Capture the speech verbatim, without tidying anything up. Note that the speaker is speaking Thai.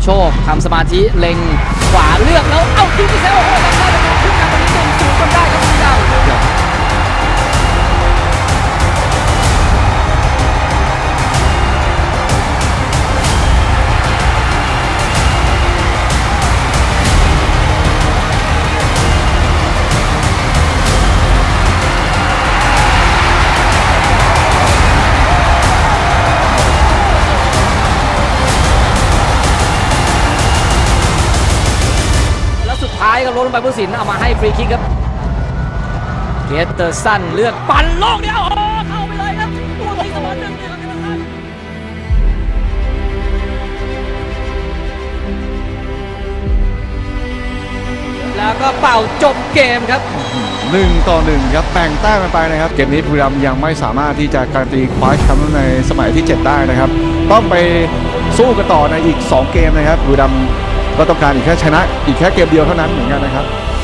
ชคทำสมาธิเล็งขวาเลือกแล้วเอาทิ้งไปแล้วโอ้โหทำได้เป็นขึ้นนำตอนนี้หนึ่งศูนย์จนได้ครับบุรีรัมย์ท้ายก็ล้นไปผู้สินเอามาให้ฟรีคิกครับเกตเตอร์สันเลือกปั่นโลกเดียวโอ้เข้าไปเลยครับตัวที่สมองหนึ่งเนี่ยครับแล้วก็เป่าจบเกมครับหนึ่งต่อหนึ่งครับแบ่งแต้มกันไปนะครับเกมนี้บุรีรัมย์ยังไม่สามารถที่จะการันตีคว้าแชมป์ในสมัยที่เจ็ดได้นะครับต้องไปสู้กันต่อในอีกสองเกมนะครับบุรีรัมย์ก็ต้องการอีกแค่ชนะอีกแค่เกมเดียวเท่านั้นเหมือนกันนะครับ